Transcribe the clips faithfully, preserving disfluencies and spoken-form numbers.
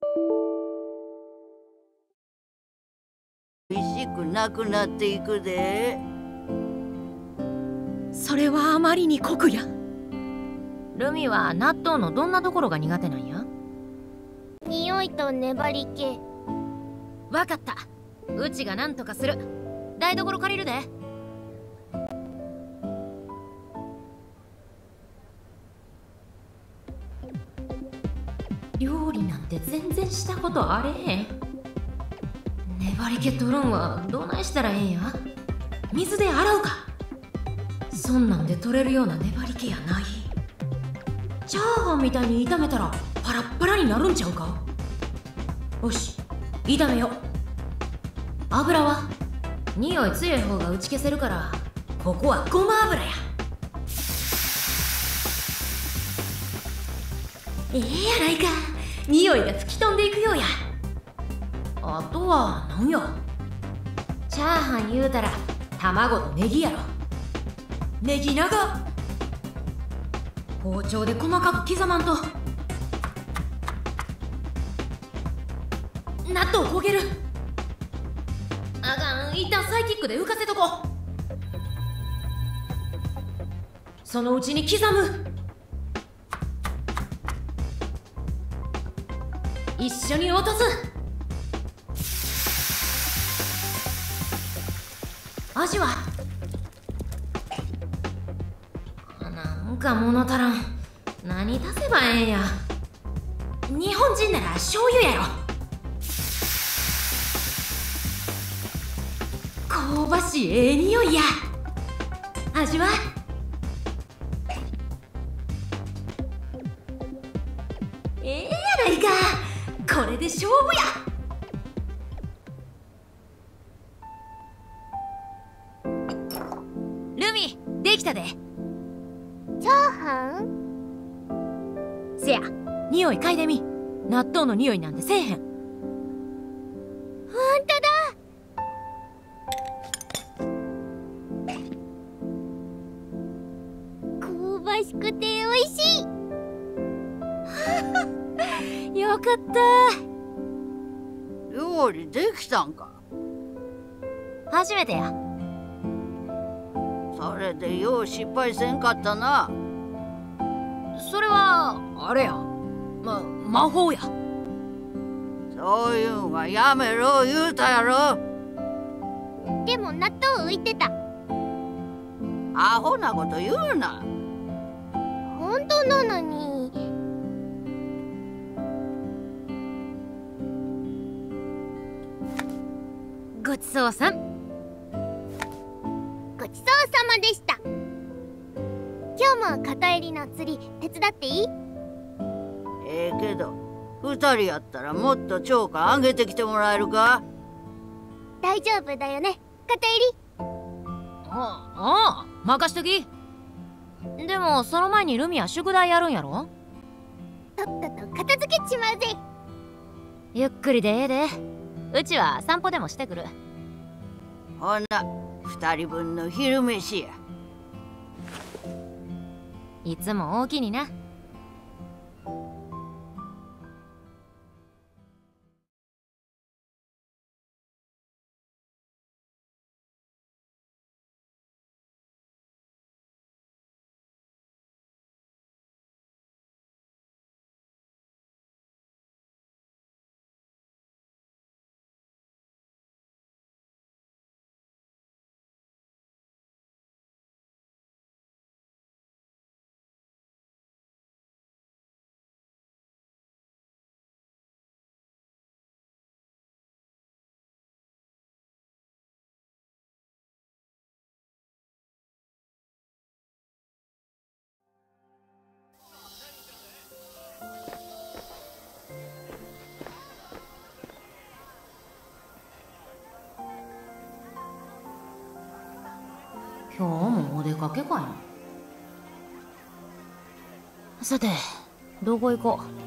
美味しくなくなっていくで。 それはあまりに酷や。 ルミは納豆のどんなところが苦手なんや？ 匂いと粘り気。 わかった。うちがなんとかする。台所借りるで。料理なんて全然したことあれへん。粘り気取るんはどないしたらええんや？水で洗うか？そんなんで取れるような粘り気やない。チャーハンみたいに炒めたらパラッパラになるんちゃうか？よし、炒めよう。油は匂い強い方が打ち消せるから、ここはごま油や。ええやないか。匂いが吹き飛んでいくようや。あとは何や？チャーハン言うたら卵とネギやろ。ネギ長。包丁で細かく刻まんと。納豆焦げる。あかん、一旦サイキックで浮かせとこう。そのうちに刻む。一緒に落とす。味はなんか物足らん。何足せばええんや。日本人なら醤油やろ。香ばしいええ匂いや。味はええやないか。これで勝負や。ルミ、できたで。 チャーハン？ せや、匂い嗅いでみ。納豆の匂いなんてせえへん。 ほんとだ。香ばしくて美味しい。 よかった。 料理できたんか？ 初めてや。 それでよう失敗せんかったな。 それはあれや、ま、魔法や。 そういうんはやめろ言うたやろ。 でも納豆浮いてた。 アホなこと言うな。 本当なのに。 ごちそうさん。 ごちそうさまでした。今日も片襟の釣り手伝っていい？ ええけど二人やったらもっと超過上げてきてもらえるか？ 大丈夫だよね、片襟。 あああ、任しとき。でもその前にルミは宿題やるんやろ？ とっとと片付けちまうぜ。 ゆっくりでええで。うちは散歩でもしてくる。 ほな二人分の昼飯や。 いつも大きにな。今日もお出かけかいな。さて、どこ行こう。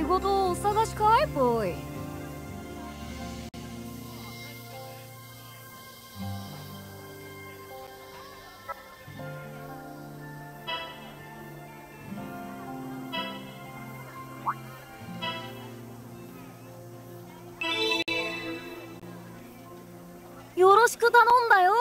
仕事をお探しかいボーイ？よろしく頼んだよ。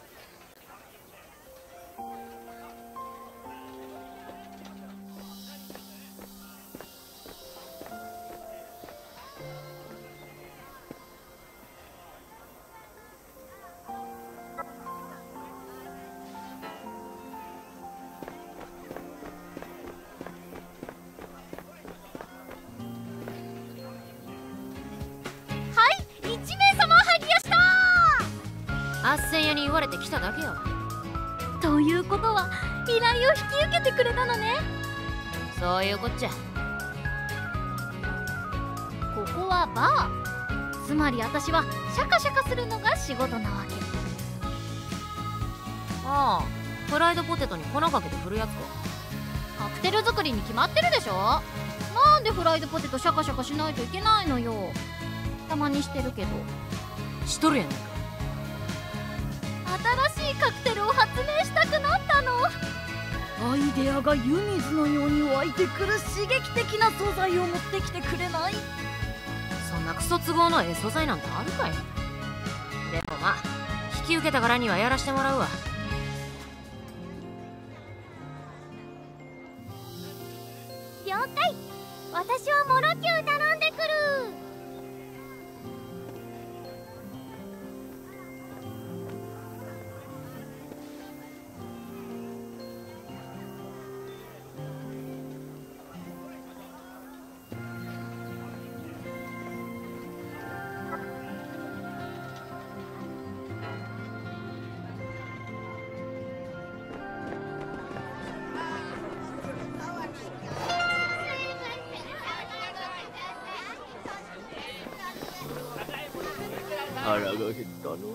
斡旋屋に言われて来ただけよ。 ということは依頼を引き受けてくれたのね。 そういうこっちゃ。 ここはバー。つまり私はシャカシャカするのが仕事なわけ。 ああ、フライドポテトに粉かけて振るやつか。 カクテル作りに決まってるでしょ。なんでフライドポテトシャカシャカしないといけないのよ。たまにしてるけど。 しとるやないか。 新しいカクテルを発明したくなったの。アイデアが湯水のように湧いてくる刺激的な素材を持ってきてくれない？ そんなクソ都合のええ素材なんてあるかい。でもまあ引き受けたからにはやらしてもらうわ。 了解。私はモロキュー頼んでくる。 腹が減ったの。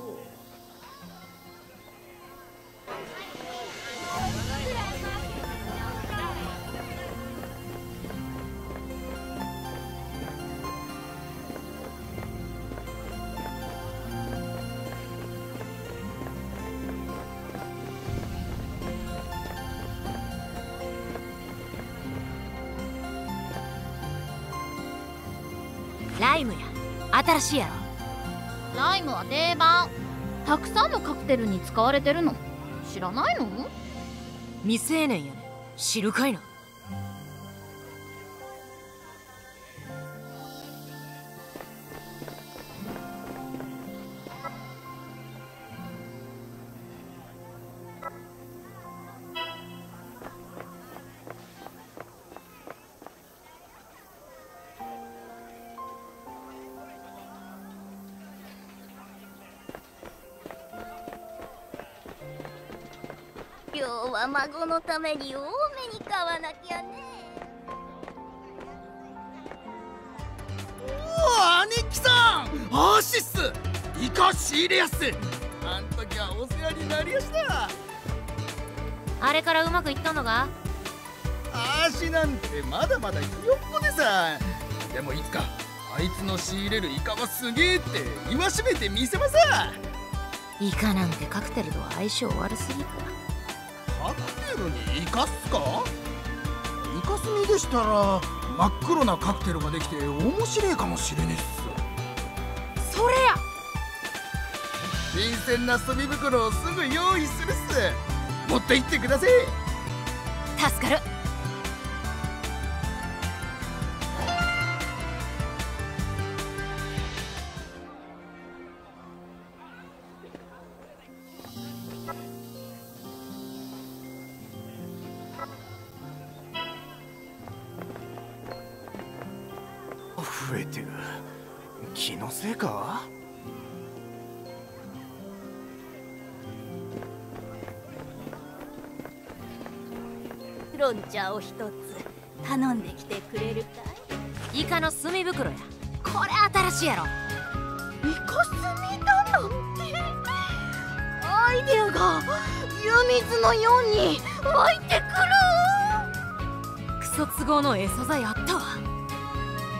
ライムや、新しいやろ。 ライムは定番。たくさんのカクテルに使われてるの知らないの？ 未成年やねん、知るかいな。 今日は孫のために多めに買わなきゃね。 おお、兄貴さん、アーシスイカ仕入れやす。あん時はお世話になりやした。 あれからうまくいったのか？ アーシなんてまだまだひよっこでさ。でもいつかあいつの仕入れるイカはすげえって言わしめてみせまさ。 イカなんてカクテルとは相性悪すぎか。 カクテルにイカっすか？イカスミでしたら真っ黒なカクテルができて面白いかもしれねえっす。 それや。 新鮮な炭袋をすぐ用意するっす。持って行ってください。 助かる。 増えてる。気のせいか？ ロンチャーを一つ頼んできてくれるかイカの炭袋や。これ新しいやろ。 い？イカスミだなんて。アイデアが湯水のように湧いてくる。 クソ都合のええ素材あったわ。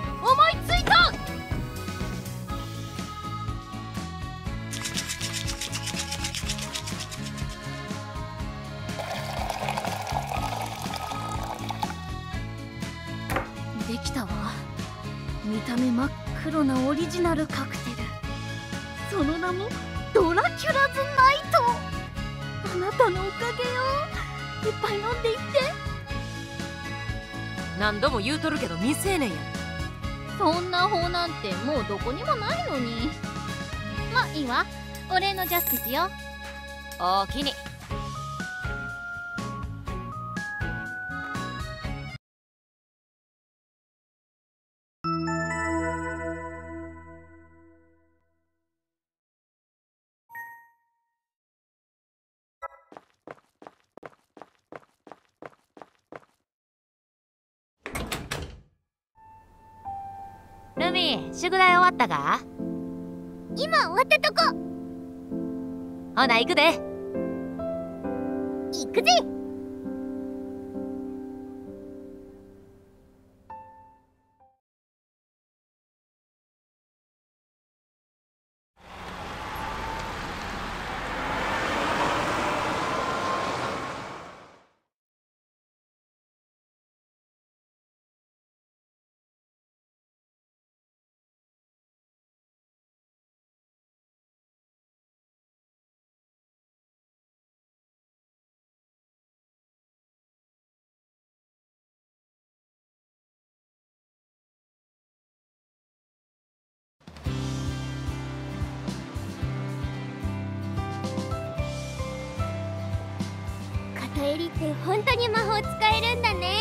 ロなオリジナルカクテル、その名もドラキュラズナイト。あなたのおかげよ。いっぱい飲んでいって。 何度も言うとるけど未成年や。 そんな法なんてもうどこにもないのに。まあいいわ、お礼のジャスティスよ。 おおきに。ルミ、宿題終わったか？ 今終わったとこ。 ほな行くで。 行くぜ。片襟って本当に魔法使えるんだね。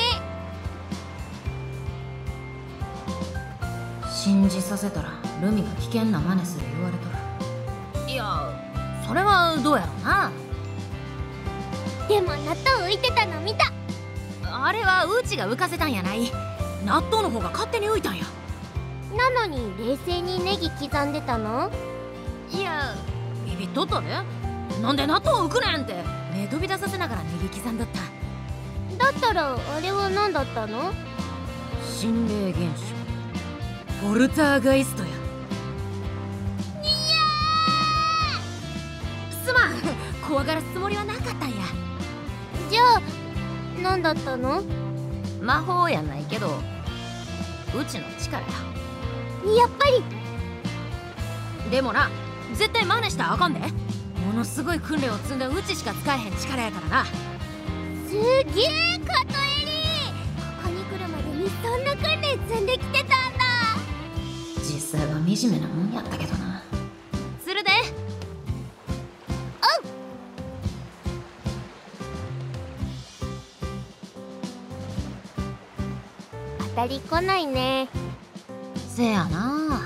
信じさせたらルミが危険な真似する言われとる。いや、それはどうやろうな。 でも納豆浮いてたの見た。 あれはうちが浮かせたんやない。納豆の方が勝手に浮いたんや。 なのに冷静にネギ刻んでたの？ いや、ビビっとったで。なんで納豆浮くねんって目飛び出させながらネギ刻んだった。 だったらあれは何だったの？ 心霊現象、ポルターガイストや。 いやー、すまん、怖がらすつもりはなかったんや。 じゃあ何だったの？ 魔法やないけどうちの力や。 やっぱり。 でもな、絶対真似したらあかんで。ものすごい訓練を積んだうちしか使えへん力やからな。 すげえ、カトエリ。ここに来るまでにそんな訓練積んできてたんだ。 実際は惨めなもんやったけどな。するで。 おう。当たり来ないね。 せやな。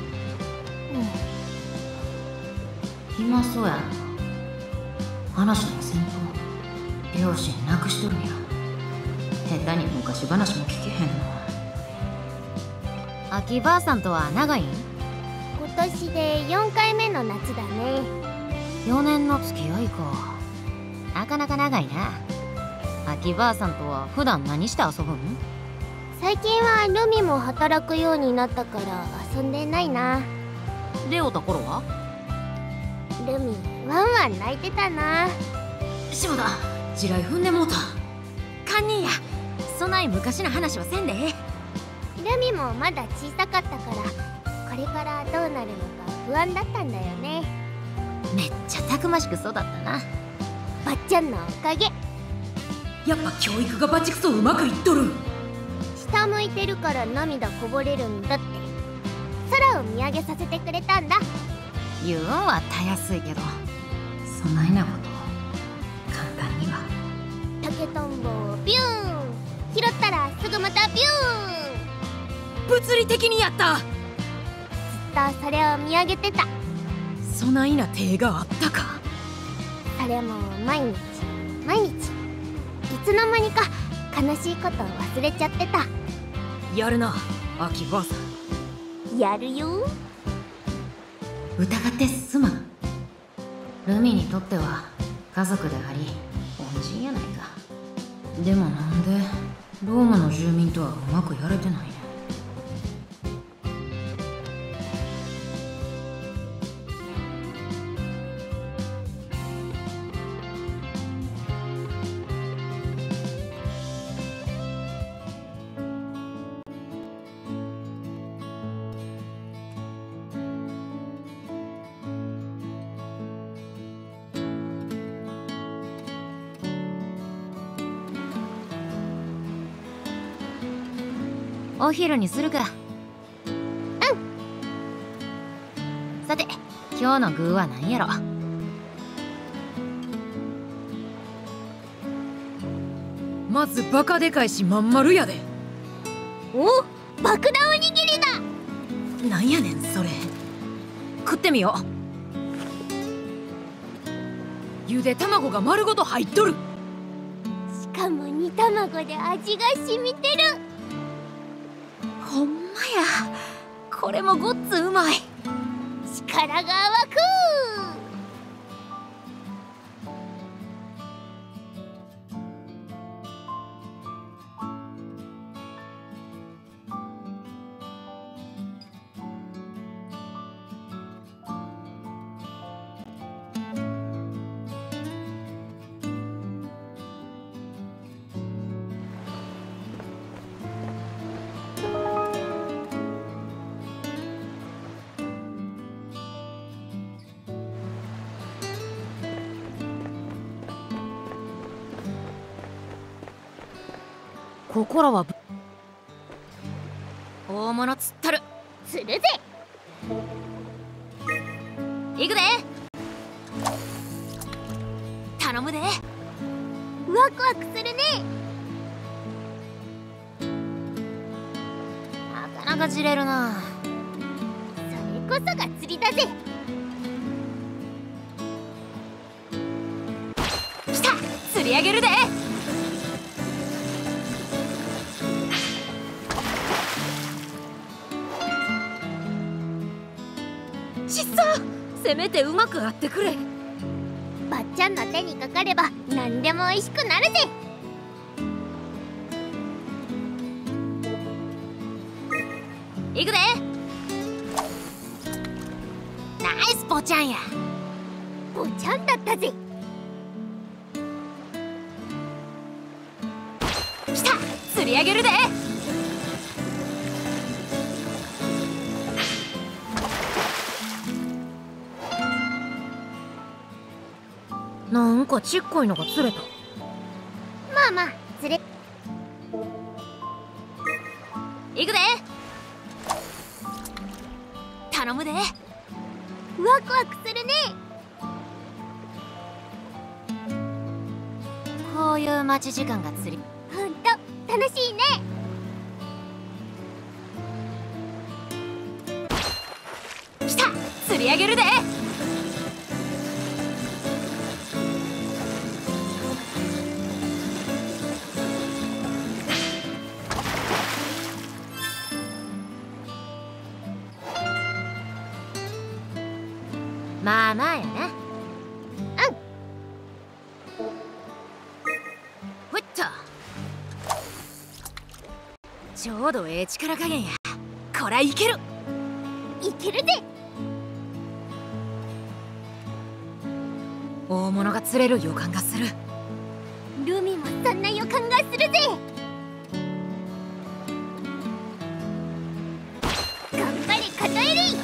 暇そうやな。話もせんと両親亡くしとるんや。下手に昔話も聞けへんの。秋ばあさんとは長いん？ 今年でよんかいめの夏だね。 よねんの付き合いか。なかなか長いな。秋ばあさんとは普段何して遊ぶん？ 最近はルミも働くようになったから遊んでないな。 レオタ頃は？ ルミワンワン泣いてたな。 しもだ、地雷踏んでもうた。堪忍や。そない昔の話はせんでええ。 ルミもまだ小さかったからこれからどうなるのか不安だったんだよね。 めっちゃたくましく育ったな。 ばっちゃんのおかげ。 やっぱ教育がバチクソうまくいっとる。 下向いてるから涙こぼれるんだって。空を見上げさせてくれたんだ。 言うんはたやすいけど、そないなこと簡単には。 竹とんぼをビューン拾ったらすぐまたビューン。 物理的にやった。 ずっとそれを見上げてた。 そないな手があったか。 それも毎日毎日。いつの間にか悲しいことを忘れちゃってた。 やるな、秋ばあさん。 やるよ。 疑ってすまん。ルミにとっては家族であり恩人やないか。でもなんでローマの住民とはうまくやれてないね。 お昼にするか。 うん。 さて今日の具は何やろ。 まずバカでかいしまん丸やで。 お、爆弾おにぎりだ。 なんやねんそれ。食ってみよう。ゆで卵が丸ごと入っとる。 しかも煮卵で味が染みてる。 ほんまや、これもごっつうまい。 力が湧く。 ここらは大物釣っとる。 釣るぜ。 行くで。頼むで。 ワクワクするね。 なかなか釣れるな。 それこそが釣りだぜ。 来た、釣り上げるで。せめてうまくあってくれ。 ばっちゃんの手にかかれば何でも美味しくなるぜ。 行くで。ナイスぽちゃんや。 ぽちゃんだったぜ。 来た、釣り上げるで。なんかちっこいのが釣れた。 まあまあ釣れ。 行くで。頼むで。 ワクワクするね。 こういう待ち時間が釣り。 ほんと楽しいね。 来た、釣り上げるで。まあまあやな。 うん。 ほいっと。ちょうどええ力加減や。こらいける。 いけるぜ。 大物が釣れる予感がする。 ルミもそんな予感がするぜ。頑張れカトエリ。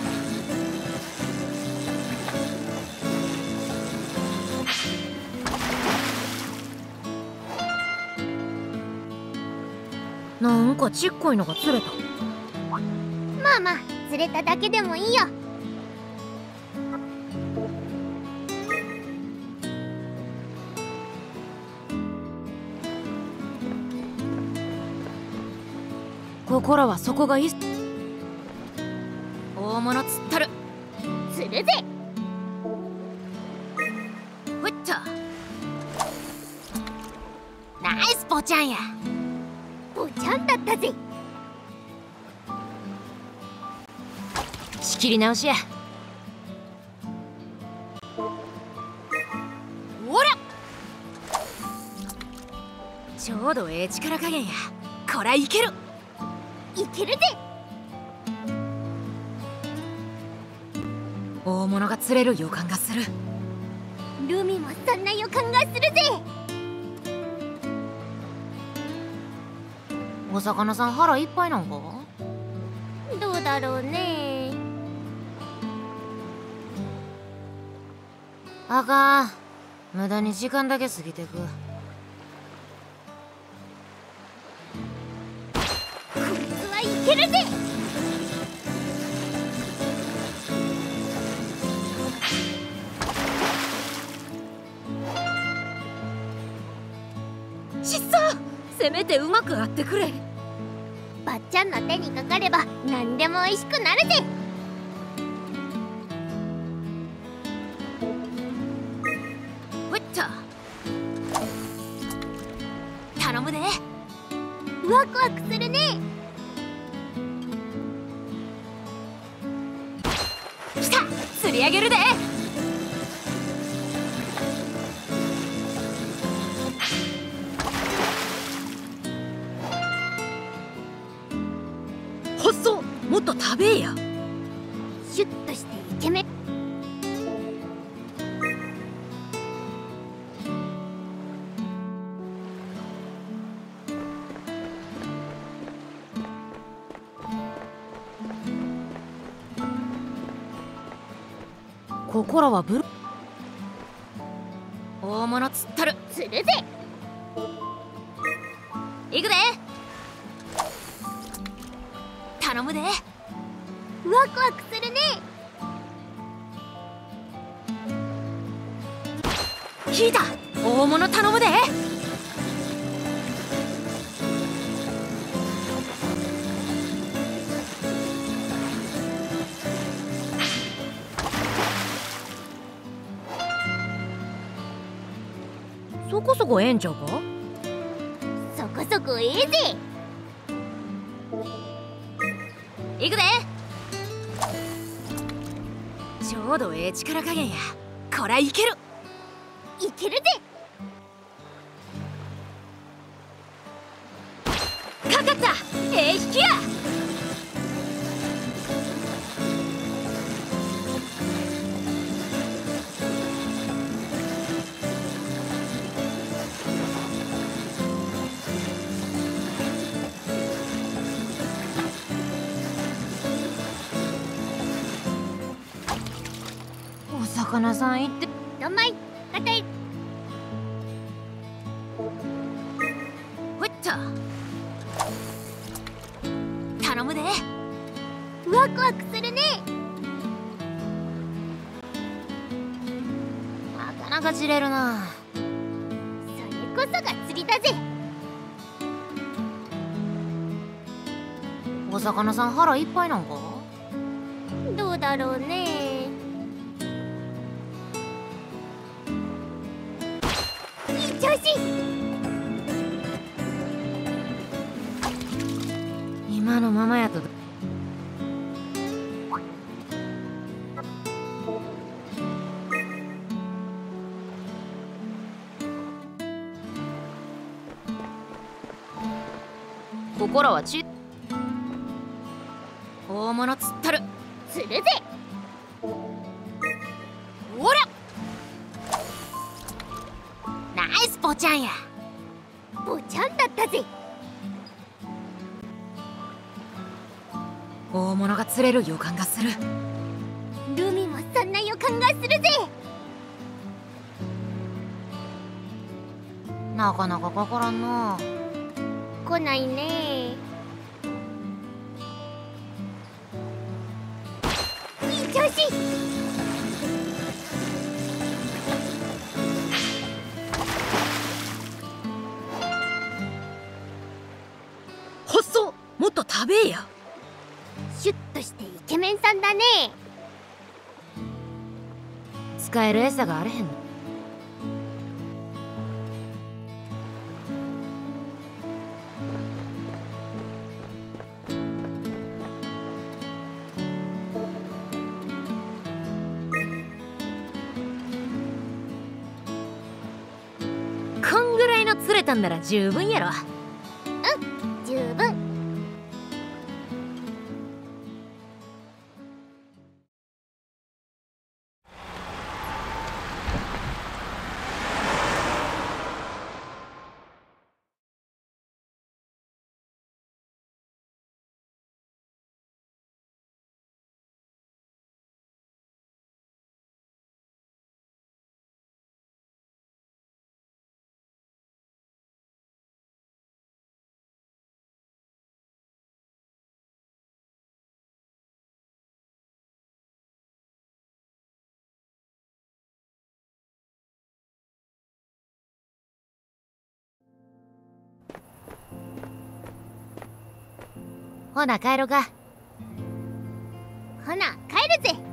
なんかちっこいのが釣れた。 まあまあ釣れただけでもいいよ。 ここらはそこがいい。大物釣っとる。 釣るぜ。 ほいっと。ナイスぽちゃんや。 ぽちゃんだったぜ。 仕切り直しや。ほら、ちょうどええ力加減や。こらいける。 いけるぜ。 大物が釣れる予感がする。 ルミもそんな予感がするぜ。 お魚さん腹いっぱいなんか。 どうだろうね。 あかん、無駄に時間だけ過ぎてく。 こいつはせめてうまくあってくれ。 ばっちゃんの手にかかれば何でも美味しくなるぜ。 ほいっと頼むで。 ワクワクするね。 来た、釣り上げるで。細っ、もっと食べえや。 シュッとしてイケメン。 ここらはブル大物釣っとる。 釣るぜ。 行くで。頼むで。 ワクワクするね。 引いた。大物頼むで。そこそこええんちゃうか。 そこそこええぜ。 行くで。ちょうどええ力加減や。こらいける。 いけるぜ。 かかった。ええ引きや。お魚さん行って。 どんまいかたい。 ほいっと頼むで。 ワクワクするね。 なかなか釣れるな。 それこそが釣りだぜ。 お魚さん腹いっぱいなんか。 どうだろうね。いい調子。 今のままやと。ここらはち大物釣ったる。 釣るぜ。 ほらナイスポチャンや。 ぼちゃんだったぜ。 大物が釣れる予感がする。 ルミもそんな予感がするぜ。 なかなかかからんな。 来ないね。いい調子。 細っ、もっと食べえや。 シュッとしてイケメンさんだね。 使える餌があれへんの。こんぐらいの釣れたんなら十分やろ。 十分。 ほな帰ろか。 ほな帰るぜ。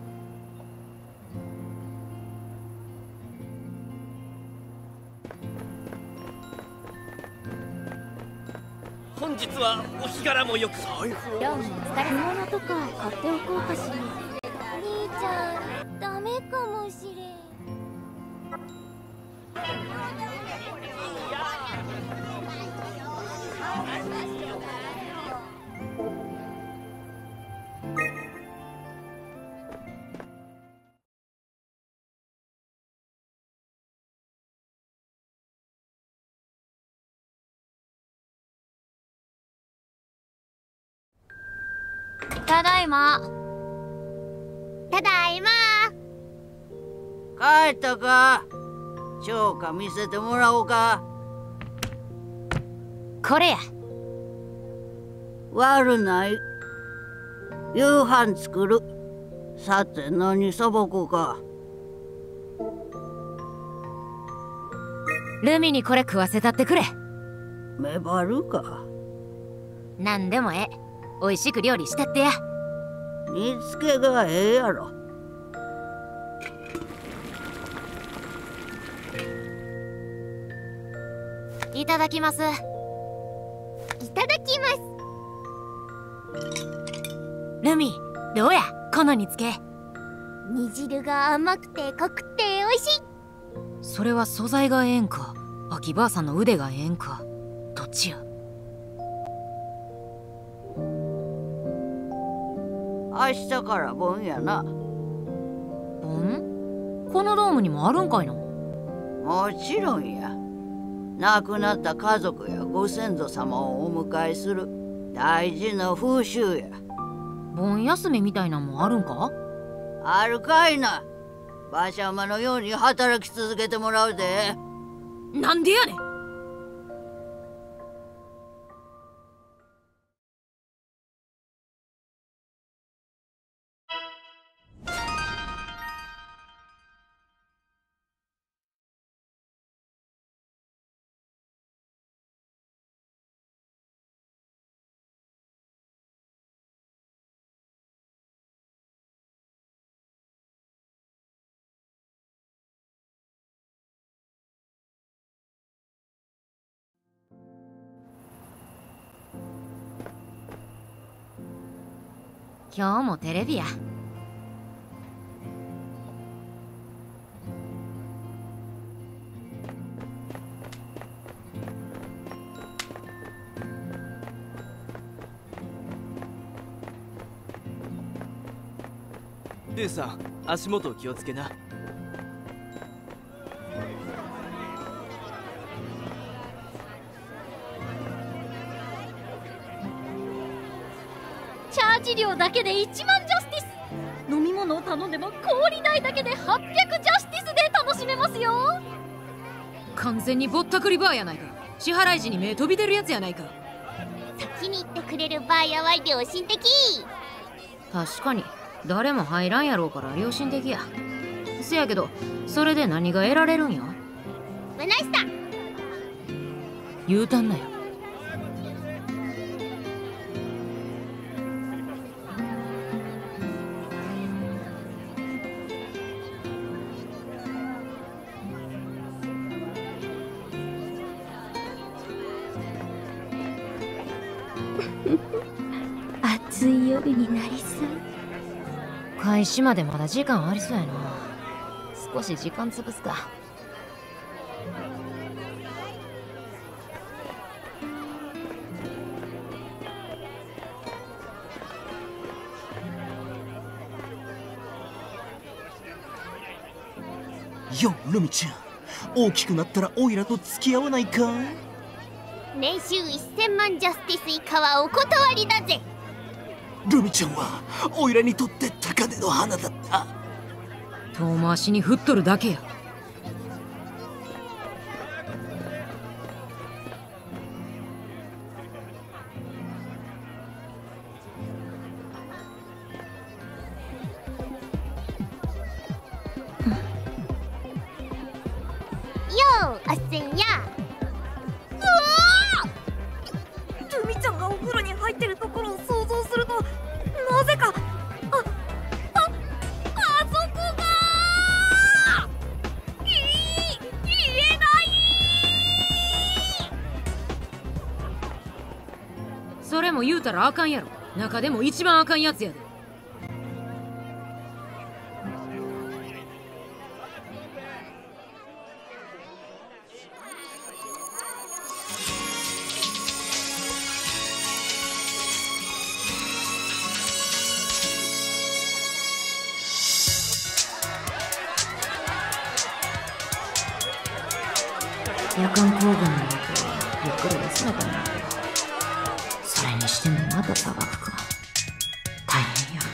本日はお日柄もよく。 今日もお疲れ。着物とか買っておこうかしら。兄ちゃんダメかもしれん。 ただいま。 ただいま。 帰ったか。超過見せてもらおうか。 これや。 悪ない。夕飯作る。さて何さばこうか。 ルミにこれ食わせたってくれ。 メバルか。 なんでもええ。おいしく料理したってや。 煮付けがええやろ。 いただきます。 いただきます。 ルミ、どうやこの煮付け。 煮汁が甘くて濃くて美味しい。 それは素材がええんか、秋ばあさんの腕がええんか、どっちや。 明日から盆やな。 盆？このドームにもあるんかいな。 もちろんや。亡くなった家族やご先祖様をお迎えする大事な風習や。 盆休みみたいなんもあるんか？ あるかいな。馬車馬のように働き続けてもらうで。 なんでやねん。今日もテレビや。 ルーさん、足元気をつけな。 チャージ料だけでいちまんジャスティス。飲み物を頼んでも氷代だけではっぴゃくジャスティスで楽しめますよ。 完全にぼったくりバーやないか。支払い時に目飛び出るやつやないか。 先に行ってくれるバーやわい良心的。 確かに誰も入らんやろうから良心的や。せやけどそれで何が得られるんや。 むなしさ。 言うたんなよ。 暑い夜になりそう。 開始までまだ時間ありそうやな。少し時間潰すか。 よルミちゃん、大きくなったらオイラと付き合わないか。 年収せんまんジャスティス以下はお断りだぜ。 ルミちゃんはオイラにとって高嶺の花だった。 遠回しに振っとるだけや。 ようあっせんや。 ルミちゃんがお風呂に入ってるところをも言うたらあかんやろ。中でも一番あかんやつやで。 夜間行軍のだけゆっくり休めたんだけど、それにしてもまた砂漠か。大変や。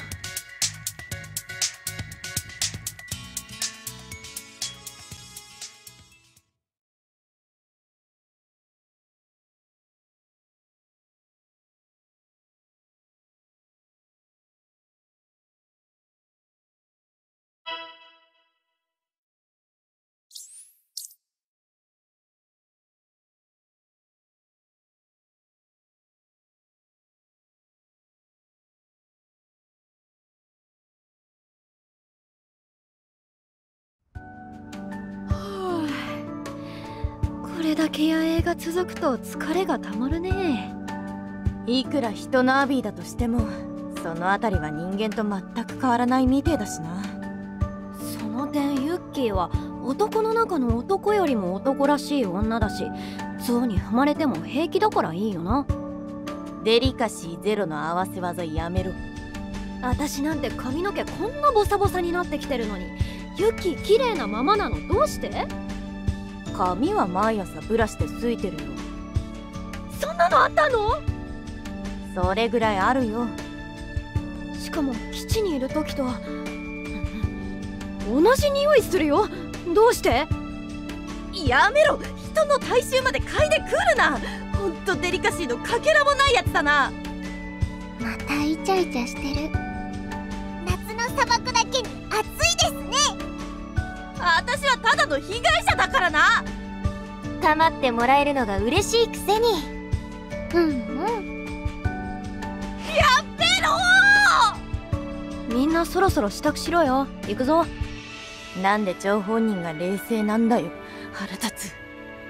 これだけ野営が続くと疲れがたまるね。 いくら人のアビーだとしてもそのあたりは人間と全く変わらないみてえだしな。 その点ユッキーは男の中の男よりも男らしい女だし、象に踏まれても平気だからいいよな。 デリカシーゼロの合わせ技やめろ。 私なんて髪の毛こんなボサボサになってきてるのに、ユッキー綺麗なままなの。どうして？ 髪は毎朝ブラシでついてるよ。 そんなのあったの？ それぐらいあるよ。 しかも基地にいる時と同じ匂いするよ。どうして？ やめろ。人の体臭まで嗅いでくるな。ほんとデリカシーのかけらもないやつだな。 またイチャイチャしてる。夏の砂漠だけに暑いですね。 私はただの被害者だからな。 構ってもらえるのが嬉しいくせに。うんうん。 やめろ。 みんなそろそろ支度しろよ。行くぞ。 なんで張本人が冷静なんだよ。腹立つ。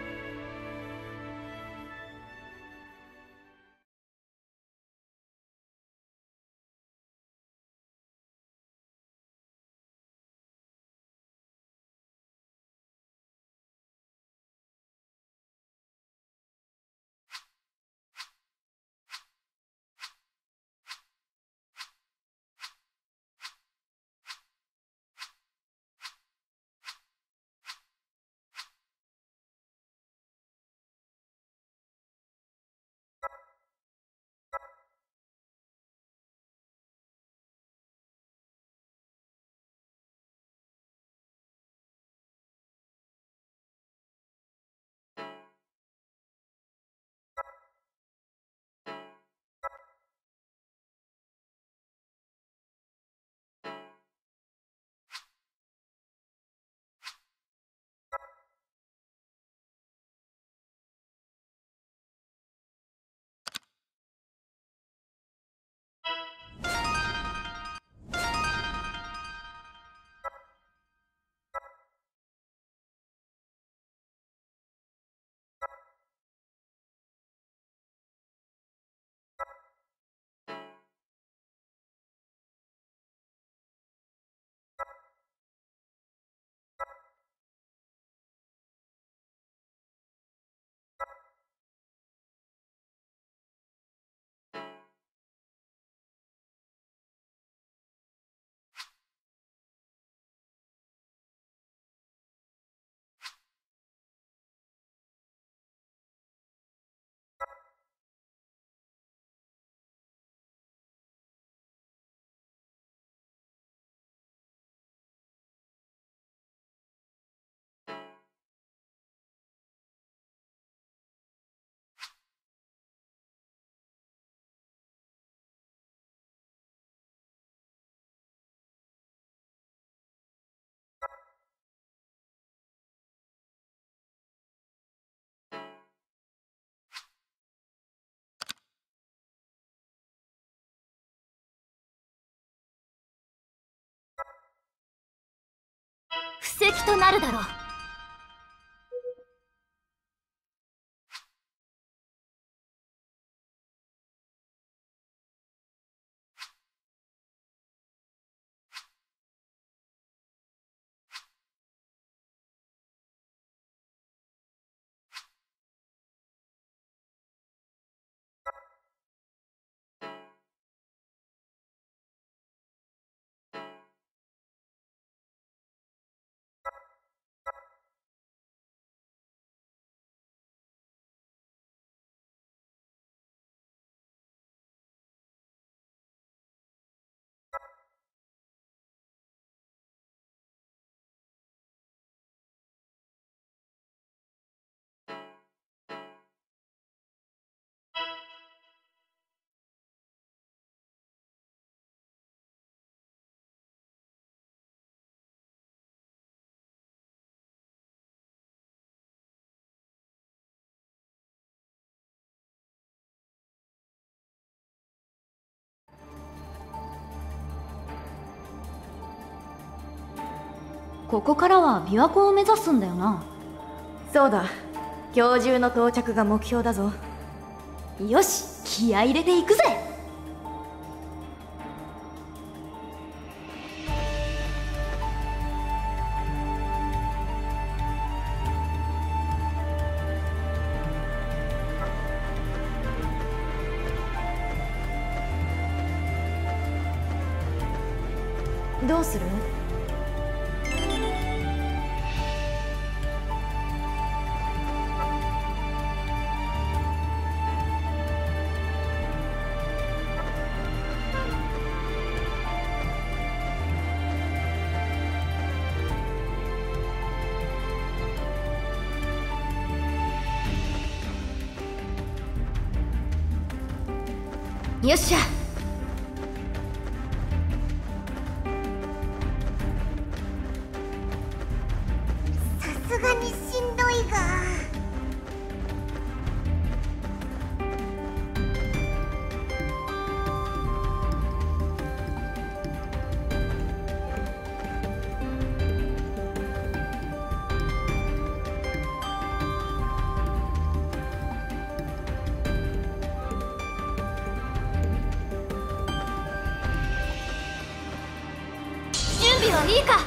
布石となるだろう。 ここからは琵琶湖を目指すんだよな。 そうだ、今日中の到着が目標だぞ。 よし、気合い入れていくぜ。 どうする？ よっしゃ。 さすがにしんどいが。準備はいいか？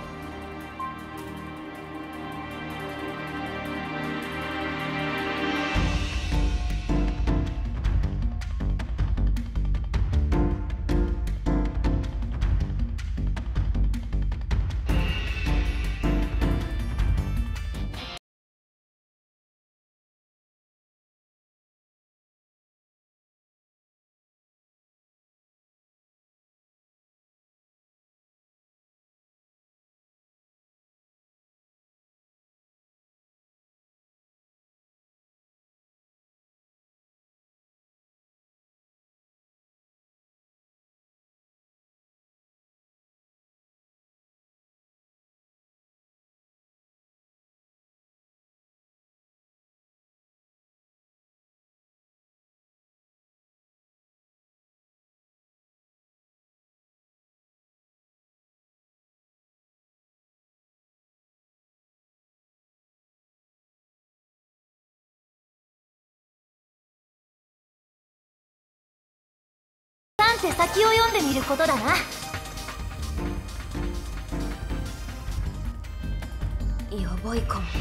なんて先を読んでみることだな。 やばいかも。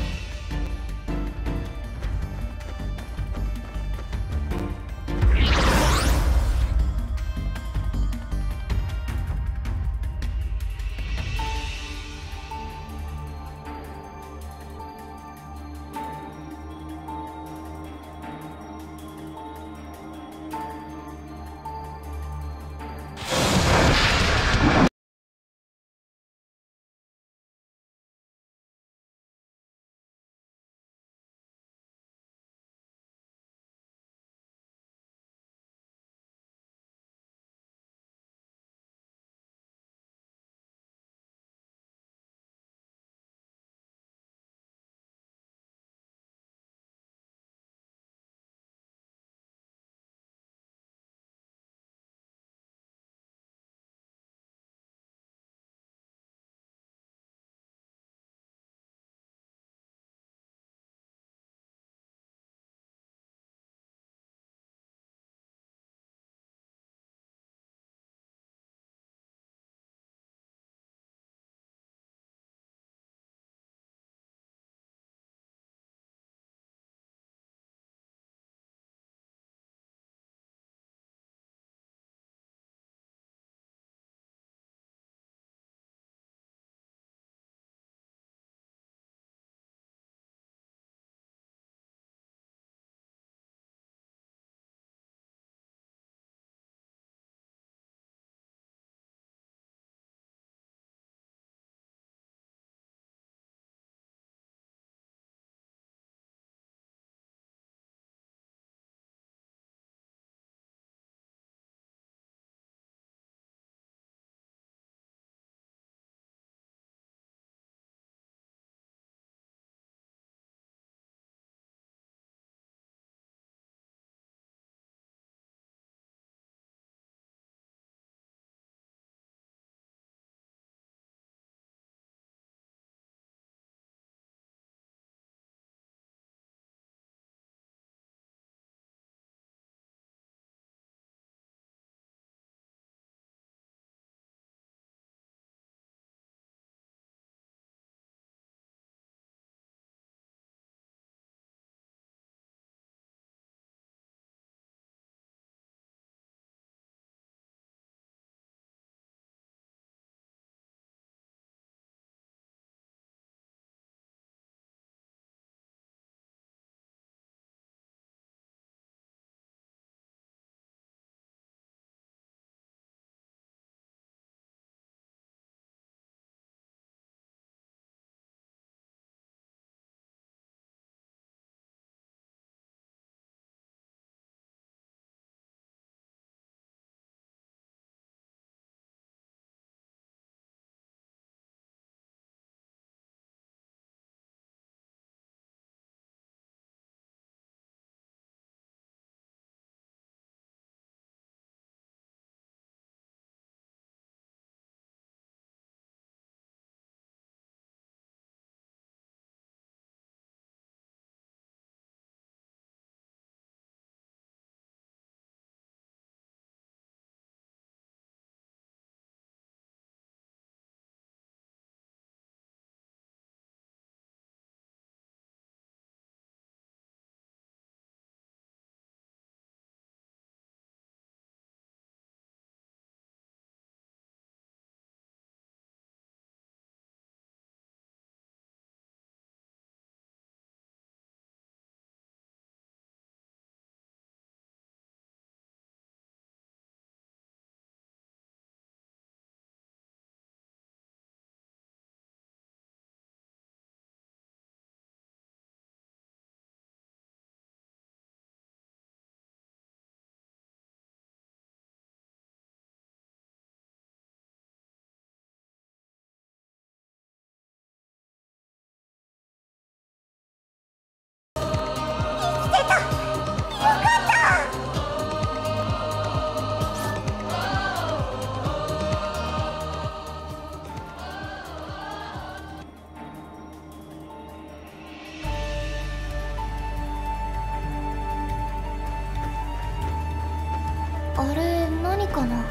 かな。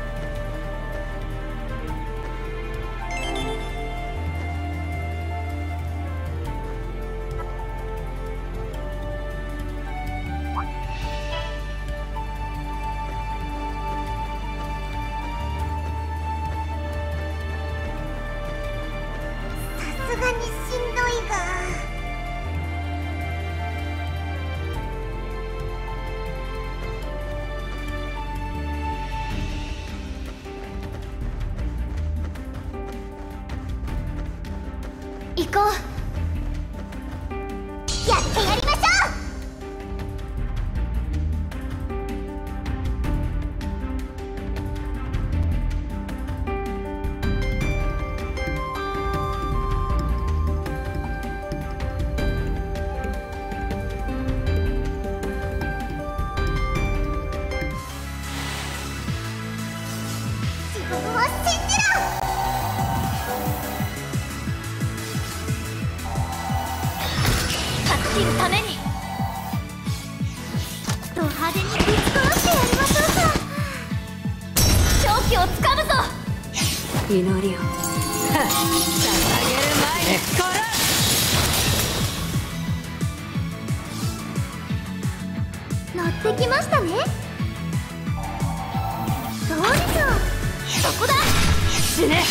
さすがにしんどいが。行こう。やってやりましょう。自分を信じろ。勝ち切るためにド派手にぶち殺してやりましょうか。勝機をつかむぞ。 祈りを捧げる前に乗ってきましたね。どうでしょう。そこだ。 死ね。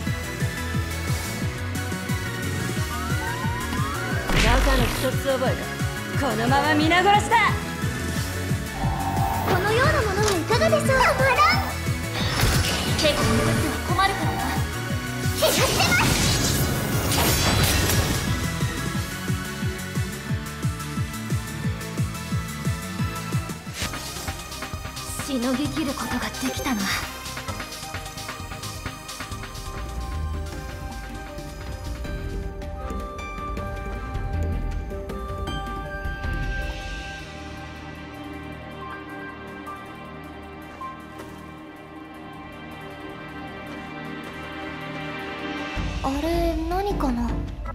中の一つ覚えがこのまま皆殺しだ。 このようなものはいかがでしょう。たまらん。 手が残っては困るからな。 気がしてます。 しのぎきることができたな。 あれ何かな。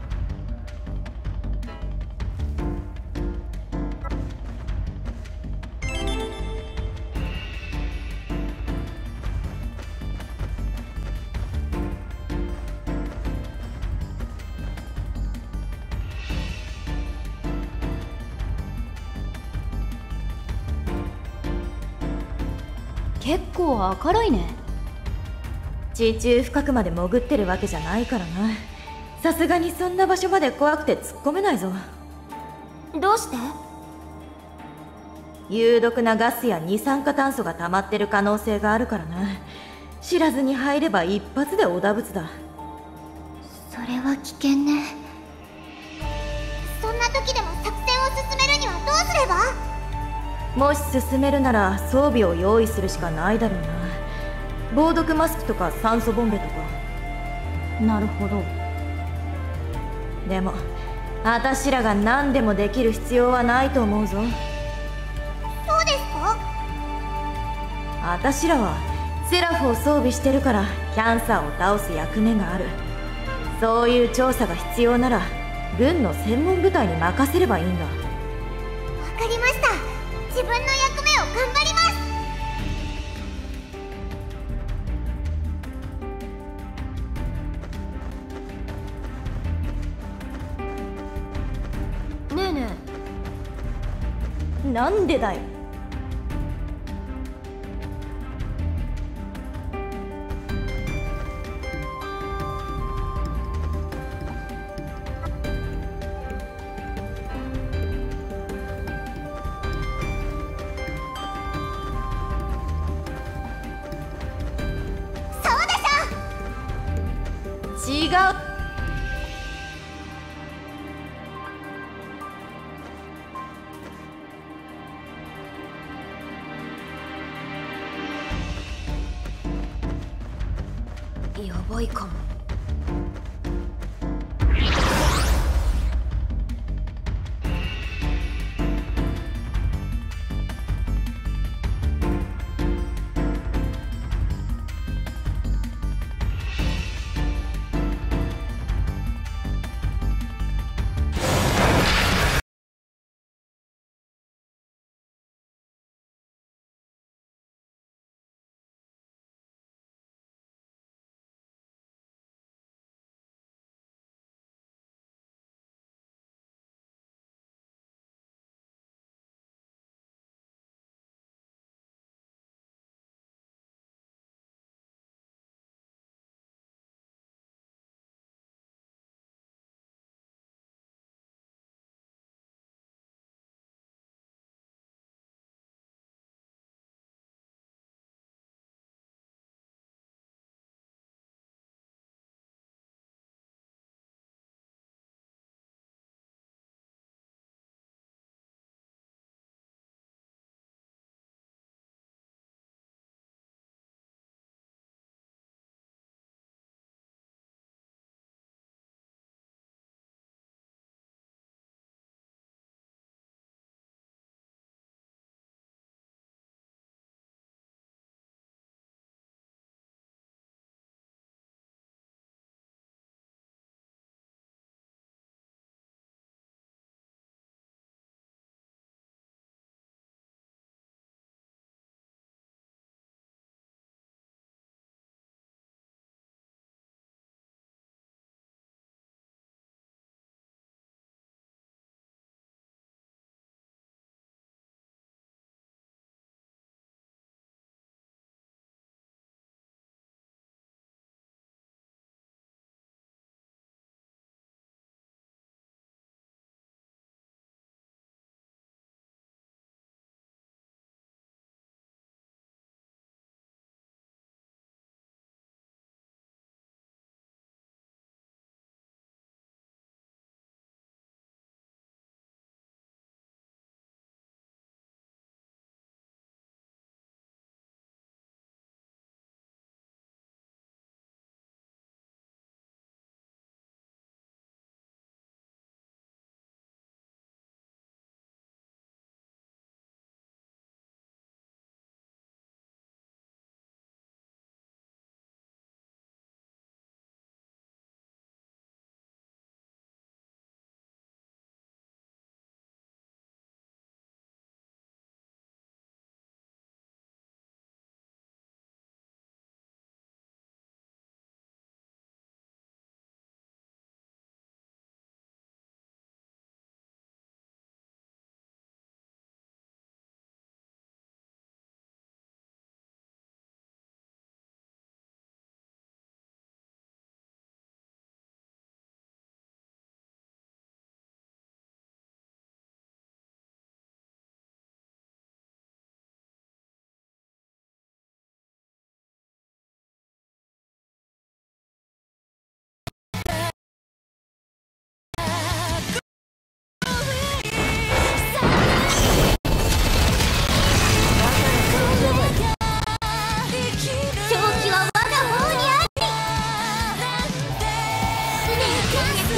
結構明るいね。地中深くまで潜ってるわけじゃないからな。さすがにそんな場所まで怖くて突っ込めないぞ。 どうして。 有毒なガスや二酸化炭素が溜まってる可能性があるからな。知らずに入れば一発でおだぶつだ。 それは危険ね。そんな時でも作戦を進めるにはどうすれば。 もし進めるなら装備を用意するしかないだろうな。防毒マスクとか酸素ボンベとか。なるほど。でもあたしらが何でもできる必要はないと思うぞ。 そうですか。 あたしらはセラフを装備してるからキャンサーを倒す役目がある。そういう調査が必要なら軍の専門部隊に任せればいいんだ。わかりました。自分の役目を頑張ります。 ねえねえ。なんでだよ。違う。やばいかも。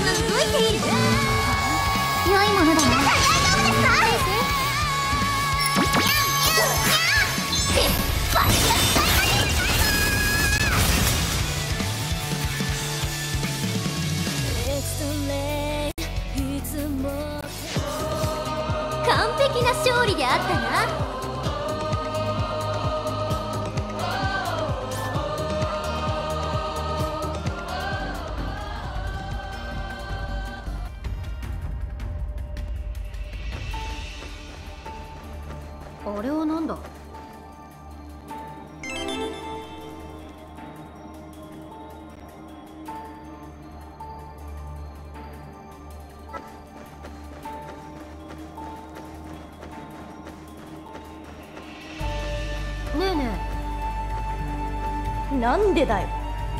動いている。良いものだな。完璧な勝利であったな。 あれはなんだ。ねえねえ、なんでだよ。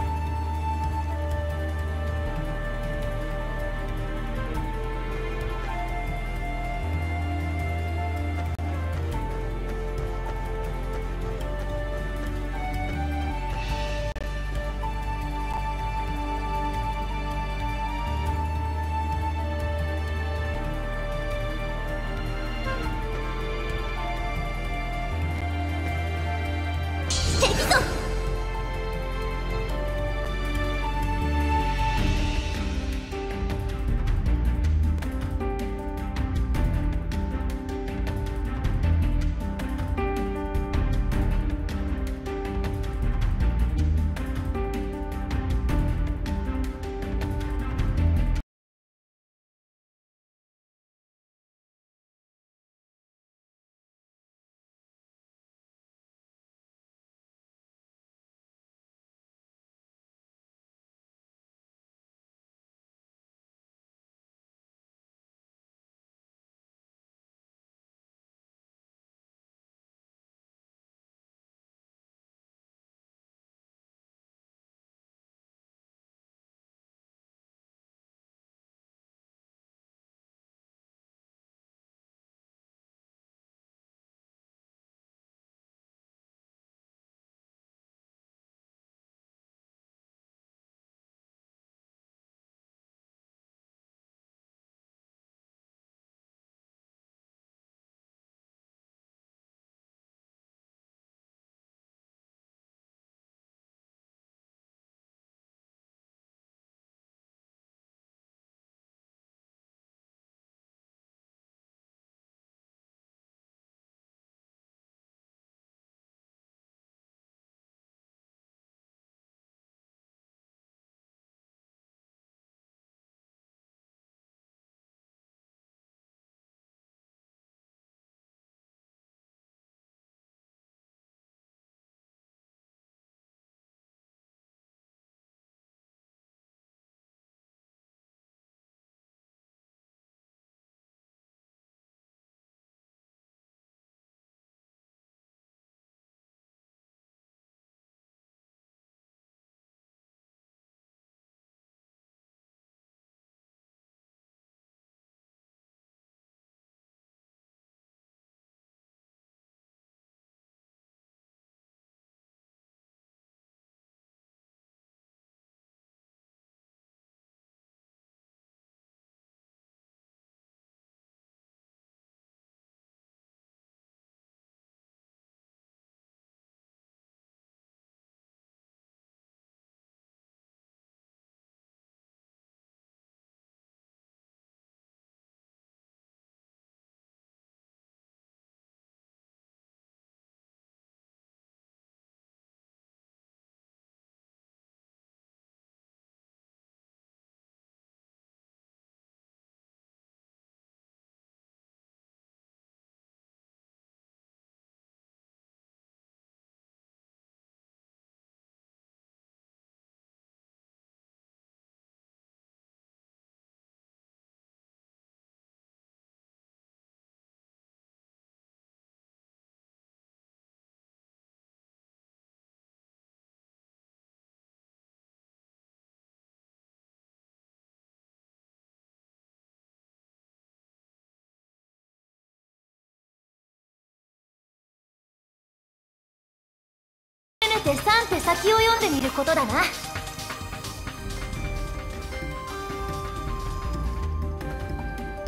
せめてさん手先を読んでみることだな。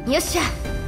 よっしゃ